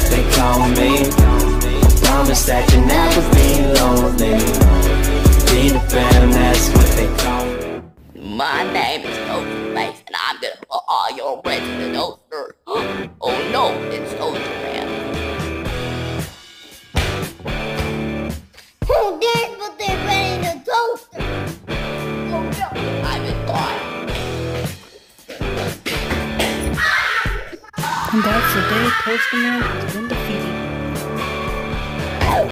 they call me. Promise that you'll never be lonely. Be the fam, that's what they call me. My name is Ghostface, and I'm gonna put all your rent in the toaster. Oh no, it's Toaster Man. Who dares put their bread in the toaster? Oh no, I'm in gone. And that's the day Toaster Man has been defeated.